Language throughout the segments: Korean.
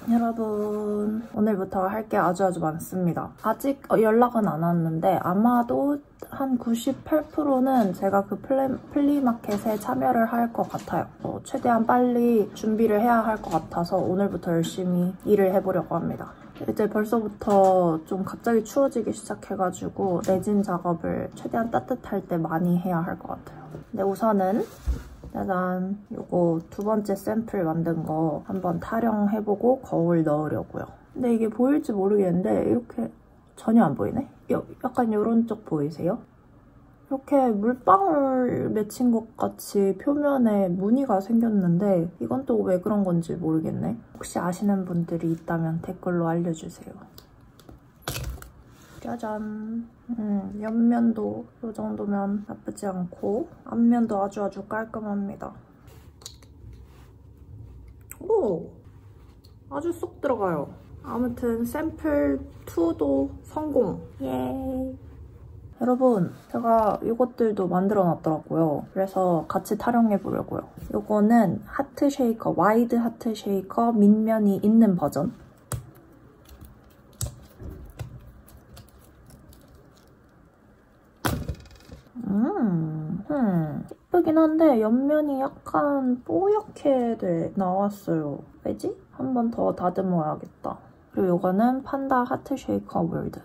여러분, 오늘부터 할 게 아주 많습니다. 아직 연락은 안 왔는데 아마도 한 98%는 제가 그 플리마켓에 참여를 할 것 같아요. 최대한 빨리 준비를 해야 할 것 같아서 오늘부터 열심히 일을 해보려고 합니다. 이제 벌써부터 좀 갑자기 추워지기 시작해가지고 레진 작업을 최대한 따뜻할 때 많이 해야 할 것 같아요. 근데 우선은 짜잔, 요거 두 번째 샘플 만든 거 한번 타령해보고 거울 넣으려고요. 근데 이게 보일지 모르겠는데 이렇게 전혀 안 보이네? 약간 요런 쪽 보이세요? 이렇게 물방울 맺힌 것 같이 표면에 무늬가 생겼는데 이건 또 왜 그런 건지 모르겠네. 혹시 아시는 분들이 있다면 댓글로 알려주세요. 짜잔. 옆면도 이 정도면 나쁘지 않고 앞면도 아주 깔끔합니다. 오! 아주 쏙 들어가요. 아무튼 샘플 2도 성공! 예! 여러분, 제가 이것들도 만들어놨더라고요. 그래서 같이 타령해보려고요. 이거는 하트 쉐이커, 와이드 하트 쉐이커 밑면이 있는 버전. 예쁘긴 한데 옆면이 약간 뽀얗게 나왔어요. 왜지? 한 번 더 다듬어야겠다. 그리고 이거는 판다 하트 쉐이커 월드.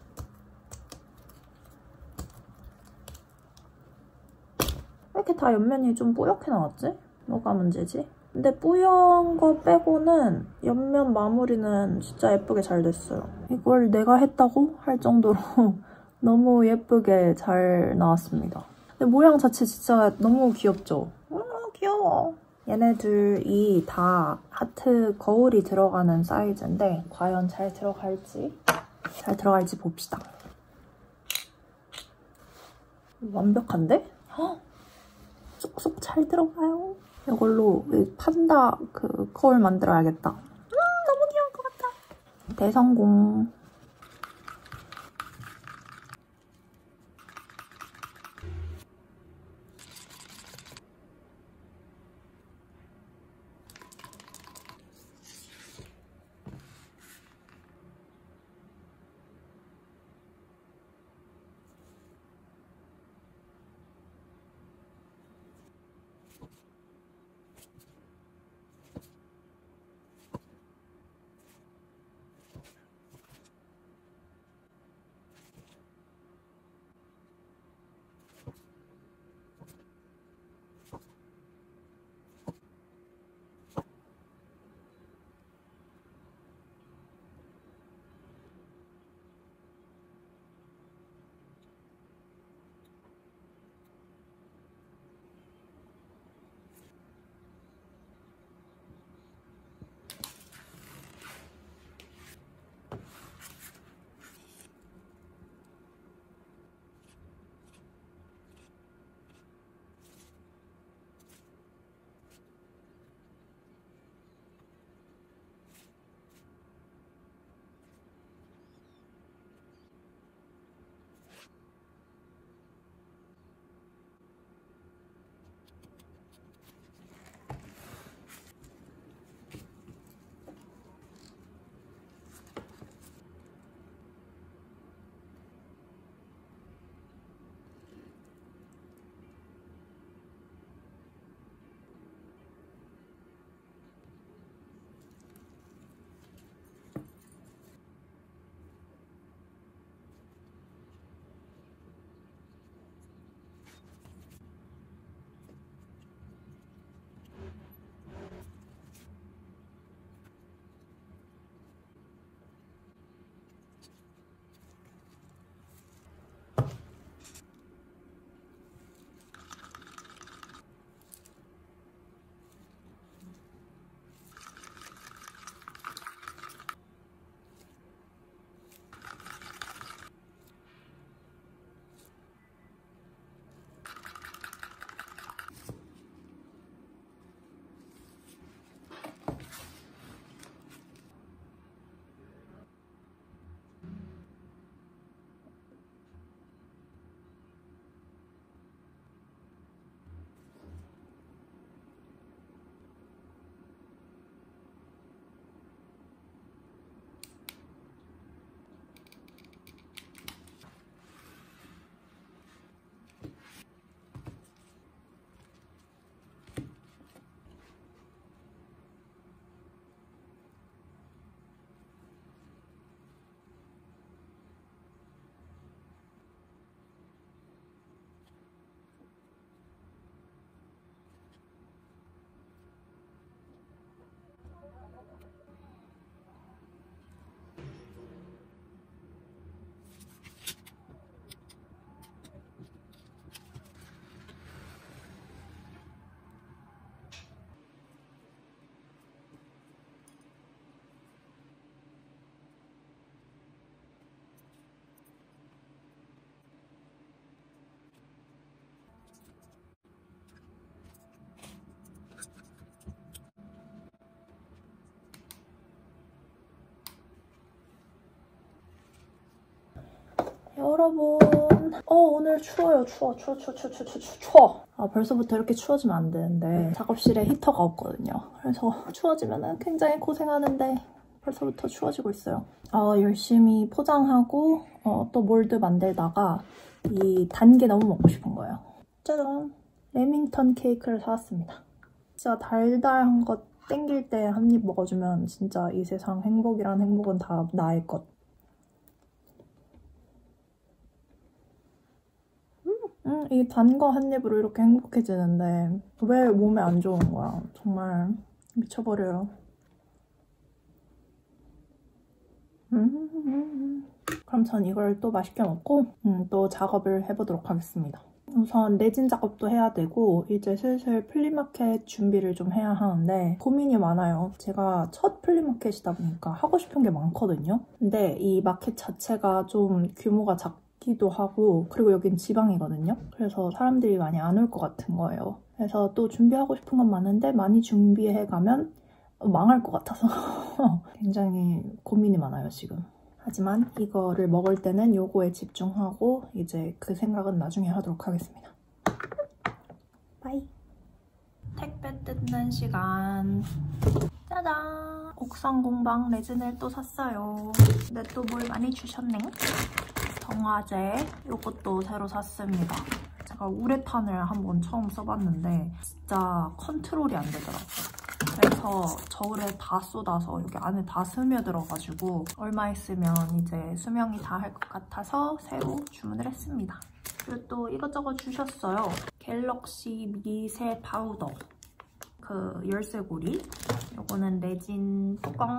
왜 이렇게 다 옆면이 좀 뽀얗게 나왔지? 뭐가 문제지? 근데 뿌연 거 빼고는 옆면 마무리는 진짜 예쁘게 잘 됐어요. 이걸 내가 했다고 할 정도로 너무 예쁘게 잘 나왔습니다. 근데 모양 자체 진짜 너무 귀엽죠? 귀여워. 얘네들이 다 하트 거울이 들어가는 사이즈인데 과연 잘 들어갈지 봅시다. 완벽한데? 헉! 쏙쏙 잘 들어가요. 이걸로 판다 그 거울 만들어야겠다. 너무 귀여울 것 같아. 대성공. 여러분, 오늘 추워요. 추워. 벌써부터 이렇게 추워지면 안 되는데 작업실에 히터가 없거든요. 그래서 추워지면 굉장히 고생하는데 벌써부터 추워지고 있어요. 열심히 포장하고 또 몰드 만들다가 이 단 게 너무 먹고 싶은 거예요. 짜잔! 레밍턴 케이크를 사왔습니다. 진짜 달달한 것 땡길 때 한 입 먹어주면 진짜 이 세상 행복이란 행복은 다 나의 것. 이 단 거 한 입으로 이렇게 행복해지는데 왜 몸에 안 좋은 거야? 정말 미쳐버려요. 그럼 전 이걸 또 맛있게 먹고 또 작업을 해보도록 하겠습니다. 우선 레진 작업도 해야 되고 이제 슬슬 플리마켓 준비를 좀 해야 하는데 고민이 많아요. 제가 첫 플리마켓이다 보니까 하고 싶은 게 많거든요. 근데 이 마켓 자체가 좀 규모가 작기도 하고 그리고 여긴 지방이거든요. 그래서 사람들이 많이 안 올 것 같은 거예요. 그래서 또 준비하고 싶은 건 많은데 많이 준비해가면 망할 것 같아서 굉장히 고민이 많아요, 지금. 하지만 이거를 먹을 때는 요거에 집중하고 이제 그 생각은 나중에 하도록 하겠습니다. 바이! 택배 뜯는 시간. 짜잔! 옥상 공방 레진을 또 샀어요. 근데 또 뭘 많이 주셨네? 정화제 요것도 새로 샀습니다. 제가 우레탄을 한번 처음 써봤는데 진짜 컨트롤이 안 되더라고요. 그래서 저울에 다 쏟아서 여기 안에 다 스며들어가지고 얼마 있으면 이제 수명이 다 할 것 같아서 새로 주문을 했습니다. 그리고 또 이것저것 주셨어요. 갤럭시 미세 파우더, 그 열쇠고리, 요거는 레진 뚜껑.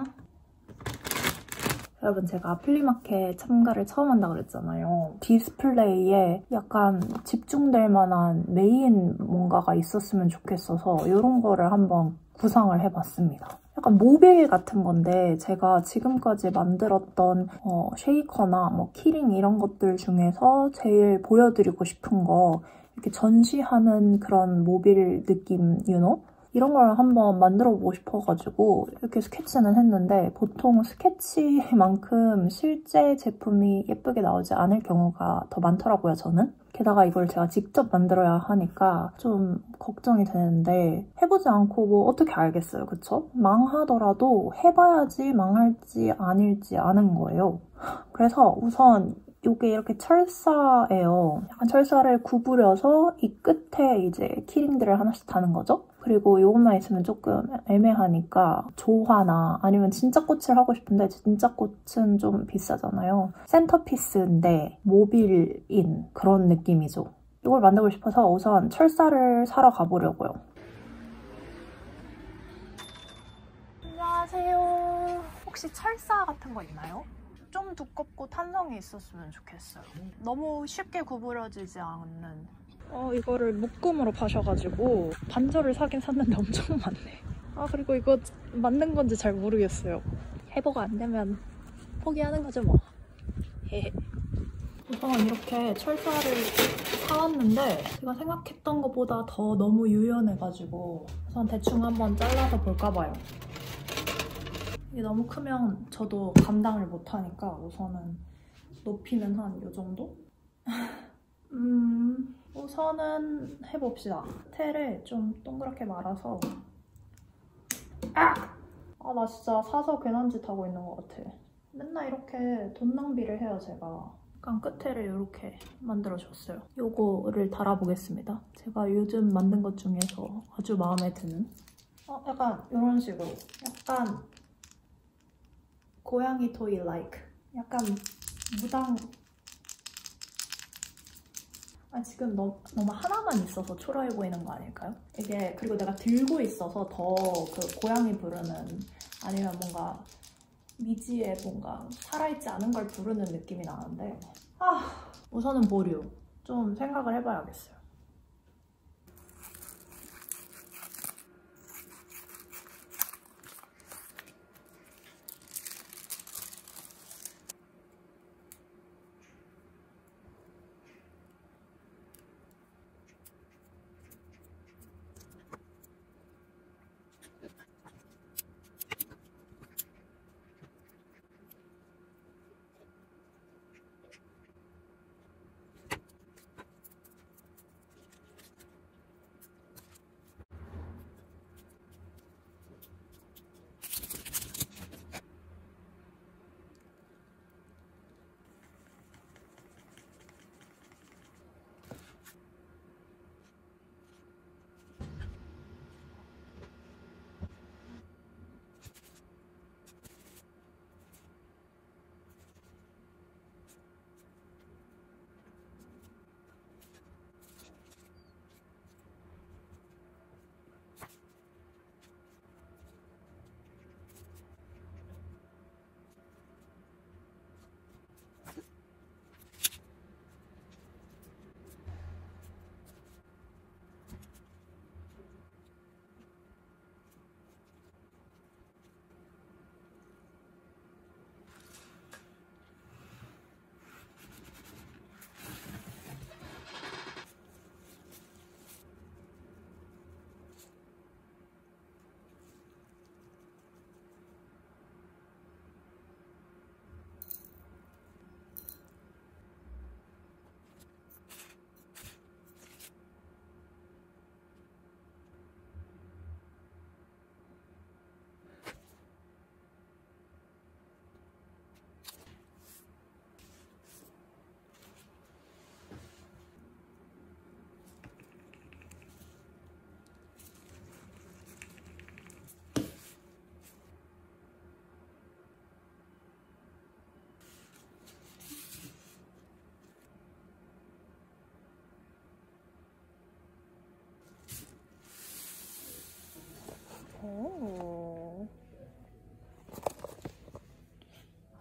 여러분, 제가 플리마켓 참가를 처음 한다고 그랬잖아요. 디스플레이에 약간 집중될 만한 메인 뭔가가 있었으면 좋겠어서 이런 거를 한번 구상을 해봤습니다. 약간 모빌 같은 건데 제가 지금까지 만들었던 쉐이커나 뭐 키링 이런 것들 중에서 제일 보여드리고 싶은 거 이렇게 전시하는 그런 모빌 느낌 이런 걸 한번 만들어보고 싶어가지고 이렇게 스케치는 했는데 보통 스케치만큼 실제 제품이 예쁘게 나오지 않을 경우가 더 많더라고요, 저는. 게다가 이걸 제가 직접 만들어야 하니까 좀 걱정이 되는데 해보지 않고 뭐 어떻게 알겠어요, 그쵸? 망하더라도 해봐야지 망할지 아닐지 아는 거예요. 그래서 우선 이게 이렇게 철사예요. 약간 철사를 구부려서 이 끝에 이제 키링들을 하나씩 다는 거죠. 그리고 이것만 있으면 조금 애매하니까 조화나 아니면 진짜 꽃을 하고 싶은데 진짜 꽃은 좀 비싸잖아요. 센터피스인데 모빌인 그런 느낌이죠. 이걸 만들고 싶어서 우선 철사를 사러 가보려고요. 안녕하세요. 혹시 철사 같은 거 있나요? 좀 두껍고 탄성이 있었으면 좋겠어요. 너무 쉽게 구부러지지 않는. 이거를 묶음으로 파셔가지고 반절을 사긴 샀는데 엄청 많네. 그리고 이거 맞는 건지 잘 모르겠어요. 해보고 안 되면 포기하는 거죠 뭐. 헤헤. 우선 이렇게 철사를 사왔는데 제가 생각했던 것보다 더 너무 유연해가지고 우선 대충 한번 잘라서 볼까 봐요. 이게 너무 크면 저도 감당을 못하니까 우선은 높이는 한 이 정도? 우선은 해봅시다. 테를 좀 동그랗게 말아서 나 진짜 사서 괜한 짓 하고 있는 것 같아. 맨날 이렇게 돈 낭비를 해요, 제가. 약간 끝에를 이렇게 만들어줬어요. 요거를 달아보겠습니다. 제가 요즘 만든 것 중에서 아주 마음에 드는 약간 이런 식으로 약간 고양이 토이 like 약간 무당. 지금 너무 하나만 있어서 초라해 보이는 거 아닐까요? 이게 그리고 내가 들고 있어서 더 그 고양이 부르는 아니면 뭔가 미지의 뭔가 살아있지 않은 걸 부르는 느낌이 나는데 우선은 보류. 좀 생각을 해봐야겠어요.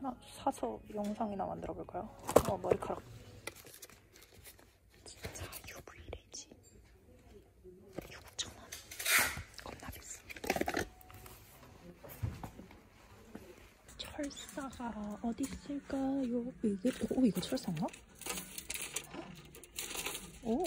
하나 사서 영상이나 만들어볼까요? 머리카락. 진짜 UV 레진 6,000원. 겁나 비싸. 철사가 어디 있을까요? 이거 철사인가? 오.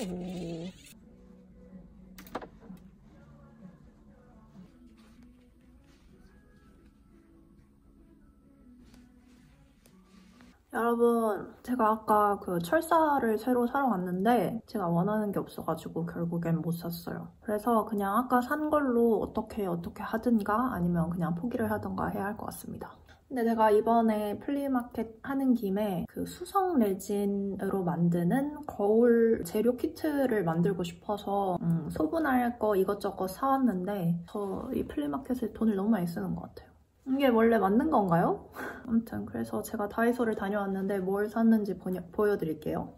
여러분, 제가 아까 그 철사를 새로 사러 왔는데 제가 원하는 게 없어가지고 결국엔 못 샀어요. 그래서 그냥 아까 산 걸로 어떻게 하든가 아니면 그냥 포기를 하든가 해야 할 것 같습니다. 근데 제가 이번에 플리마켓 하는 김에 그 수성 레진으로 만드는 거울 재료 키트를 만들고 싶어서 소분할 거 이것저것 사왔는데 저 이 플리마켓에 돈을 너무 많이 쓰는 것 같아요. 이게 원래 맞는 건가요? 아무튼 그래서 제가 다이소를 다녀왔는데 뭘 샀는지 보여드릴게요.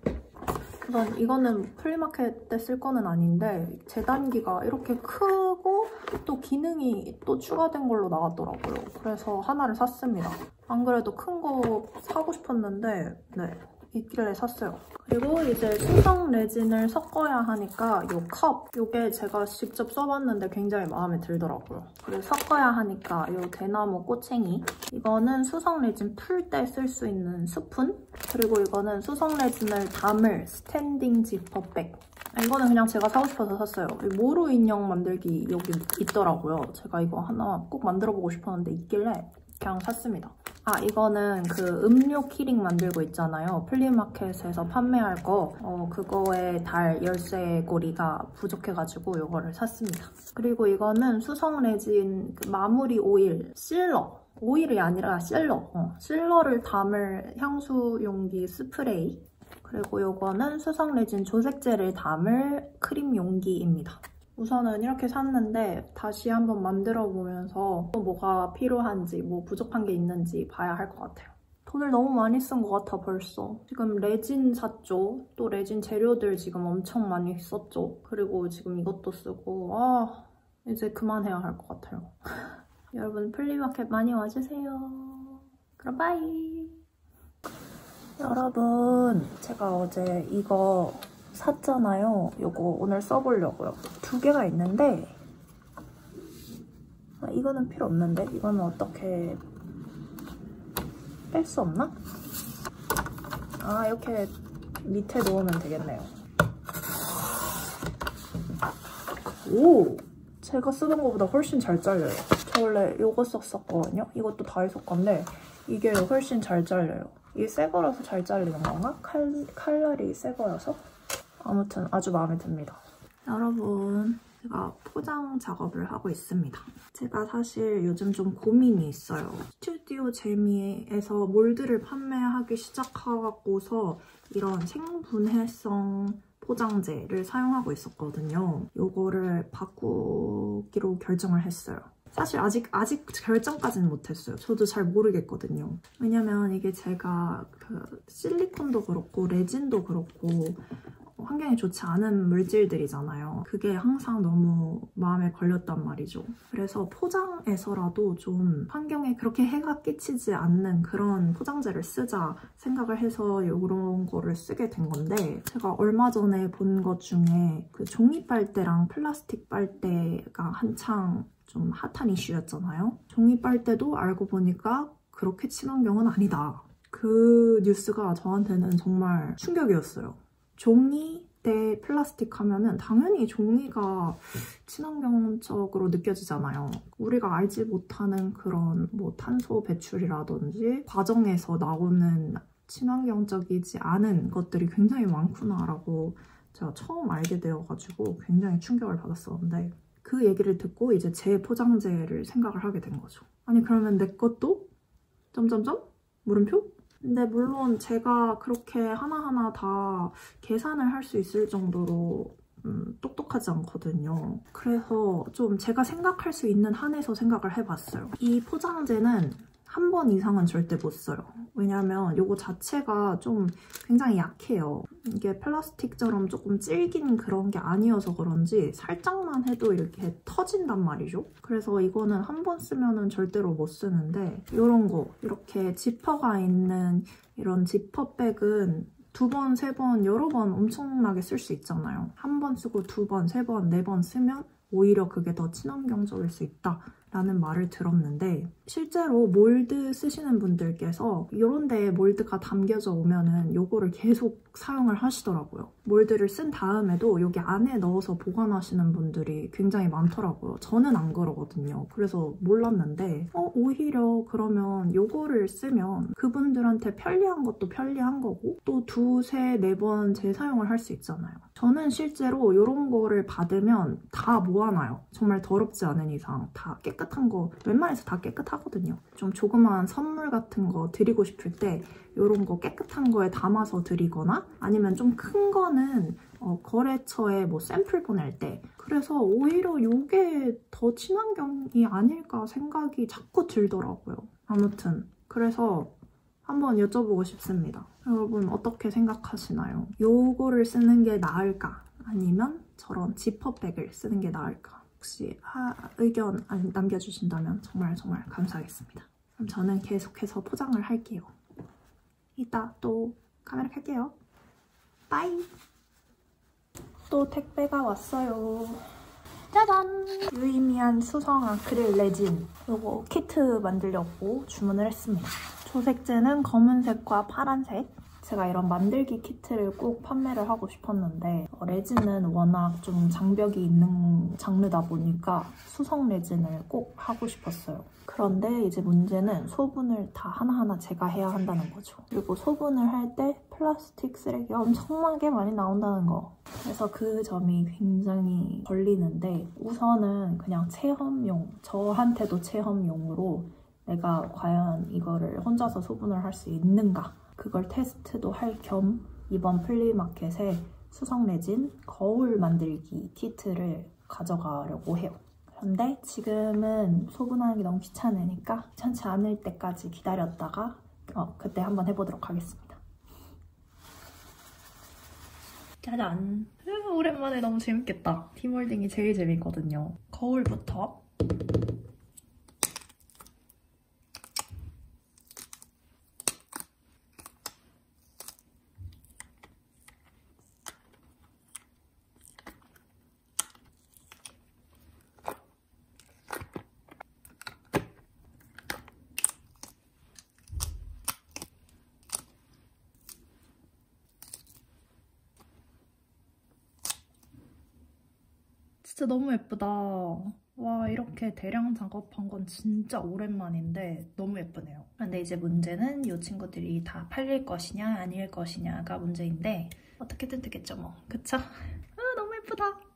우선 이거는 플리마켓 때 쓸 거는 아닌데 재단기가 이렇게 크고 또 기능이 또 추가된 걸로 나왔더라고요. 그래서 하나를 샀습니다. 안 그래도 큰 거 사고 싶었는데 네, 있길래 샀어요. 그리고 이제 수성 레진을 섞어야 하니까 이 컵, 이게 제가 직접 써봤는데 굉장히 마음에 들더라고요. 그리고 섞어야 하니까 이 대나무 꼬챙이, 이거는 수성 레진 풀 때 쓸 수 있는 스푼, 그리고 이거는 수성 레진을 담을 스탠딩 지퍼백. 이거는 그냥 제가 사고 싶어서 샀어요. 모루 인형 만들기 여기 있더라고요. 제가 이거 하나 꼭 만들어보고 싶었는데 있길래 그냥 샀습니다. 이거는 그 음료 키링 만들고 있잖아요. 플리마켓에서 판매할 거. 그거에 달 열쇠고리가 부족해가지고 이거를 샀습니다. 그리고 이거는 수성 레진 그 마무리 오일, 실러. 오일이 아니라 실러. 실러를 담을 향수 용기 스프레이. 그리고 이거는 수성 레진 조색제를 담을 크림 용기입니다. 우선은 이렇게 샀는데 다시 한번 만들어보면서 또 뭐가 필요한지 뭐 부족한 게 있는지 봐야 할 것 같아요. 돈을 너무 많이 쓴 것 같아 벌써. 지금 레진 샀죠. 또 레진 재료들 지금 엄청 많이 썼죠. 그리고 지금 이것도 쓰고 이제 그만해야 할 것 같아요. 여러분 플리마켓 많이 와주세요. 그럼 바이. 여러분 제가 어제 이거 샀잖아요. 이거 오늘 써보려고요. 2개가 있는데 이거는 필요 없는데 이거는 어떻게 뺄 수 없나? 이렇게 밑에 놓으면 되겠네요. 오! 제가 쓰던 것보다 훨씬 잘 잘려요. 저 원래 이거 썼었거든요. 이것도 다이소 건데 이게 훨씬 잘 잘려요. 이게 새 거라서 잘 잘리는 건가? 칼날이 새 거여서? 아무튼 아주 마음에 듭니다. 여러분, 제가 포장 작업을 하고 있습니다. 제가 사실 요즘 좀 고민이 있어요. 스튜디오 재미에서 몰드를 판매하기 시작하고서 이런 생분해성 포장재를 사용하고 있었거든요. 이거를 바꾸기로 결정을 했어요. 사실 아직 결정까지는 못했어요. 저도 잘 모르겠거든요. 왜냐면 이게 제가 그 실리콘도 그렇고 레진도 그렇고 환경에 좋지 않은 물질들이잖아요. 그게 항상 너무 마음에 걸렸단 말이죠. 그래서 포장에서라도 좀 환경에 그렇게 해가 끼치지 않는 그런 포장재를 쓰자 생각을 해서 이런 거를 쓰게 된 건데 제가 얼마 전에 본 것 중에 그 종이 빨대랑 플라스틱 빨대가 한창 좀 핫한 이슈였잖아요. 종이 빨대도 알고 보니까 그렇게 친환경은 아니다. 그 뉴스가 저한테는 정말 충격이었어요. 종이 대 플라스틱 하면은 당연히 종이가 친환경적으로 느껴지잖아요. 우리가 알지 못하는 그런 뭐 탄소 배출이라든지 과정에서 나오는 친환경적이지 않은 것들이 굉장히 많구나라고 제가 처음 알게 되어가지고 굉장히 충격을 받았었는데 그 얘기를 듣고 이제 제 포장재를 생각을 하게 된 거죠. 아니 그러면 내 것도? 점점점? 물음표? 근데 물론 제가 그렇게 하나하나 다 계산을 할 수 있을 정도로 똑똑하지 않거든요. 그래서 좀 제가 생각할 수 있는 한에서 생각을 해봤어요. 이 포장재는 한 번 이상은 절대 못 써요. 왜냐면 이거 자체가 좀 굉장히 약해요. 이게 플라스틱처럼 조금 질긴 그런 게 아니어서 그런지 살짝만 해도 이렇게 터진단 말이죠. 그래서 이거는 한 번 쓰면은 절대로 못 쓰는데 이런 거 이렇게 지퍼가 있는 이런 지퍼백은 2번, 3번, 여러 번 엄청나게 쓸 수 있잖아요. 한 번 쓰고 2번, 3번, 4번 쓰면 오히려 그게 더 친환경적일 수 있다라는 말을 들었는데 실제로 몰드 쓰시는 분들께서 이런 데에 몰드가 담겨져 오면은 요거를 계속 사용을 하시더라고요. 몰드를 쓴 다음에도 여기 안에 넣어서 보관하시는 분들이 굉장히 많더라고요. 저는 안 그러거든요. 그래서 몰랐는데 오히려 그러면 요거를 쓰면 그분들한테 편리한 것도 편리한 거고 또 2, 3, 4번 재사용을 할 수 있잖아요. 저는 실제로 이런 거를 받으면 다 모아놔요. 정말 더럽지 않은 이상 다 깨끗한 거 웬만해서 다 깨끗하거든요. 좀 조그마한 선물 같은 거 드리고 싶을 때 이런 거 깨끗한 거에 담아서 드리거나 아니면 좀 큰 거는 거래처에 뭐 샘플 보낼 때 그래서 오히려 이게 더 친환경이 아닐까 생각이 자꾸 들더라고요. 아무튼 그래서 한번 여쭤보고 싶습니다. 여러분 어떻게 생각하시나요? 요거를 쓰는 게 나을까? 아니면 저런 지퍼백을 쓰는 게 나을까? 혹시 의견 남겨주신다면 정말 감사하겠습니다. 그럼 저는 계속해서 포장을 할게요. 이따 또 카메라 켤게요. 빠이! 또 택배가 왔어요. 짜잔! 유의미한 수성 아크릴 레진 요거 키트 만들려고 주문을 했습니다. 조색제는 검은색과 파란색. 제가 이런 만들기 키트를 꼭 판매를 하고 싶었는데 레진은 워낙 좀 장벽이 있는 장르다 보니까 수성 레진을 꼭 하고 싶었어요. 그런데 이제 문제는 소분을 다 하나하나 제가 해야 한다는 거죠. 그리고 소분을 할 때 플라스틱 쓰레기가 엄청나게 많이 나온다는 거. 그래서 그 점이 굉장히 걸리는데 우선은 그냥 체험용, 저한테도 체험용으로 내가 과연 이거를 혼자서 소분을 할 수 있는가 그걸 테스트도 할 겸 이번 플리마켓에 수성 레진 거울 만들기 키트를 가져가려고 해요. 그런데 지금은 소분하는 게 너무 귀찮으니까 귀찮지 않을 때까지 기다렸다가 그때 한번 해보도록 하겠습니다. 짜잔! 오랜만에 너무 재밌겠다. 디몰딩이 제일 재밌거든요. 거울부터 진짜 너무 예쁘다. 와, 이렇게 대량 작업한 건 진짜 오랜만인데 너무 예쁘네요. 근데 이제 문제는 이 친구들이 다 팔릴 것이냐 아닐 것이냐가 문제인데 어떻게든 되겠죠 뭐. 그쵸? 너무 예쁘다.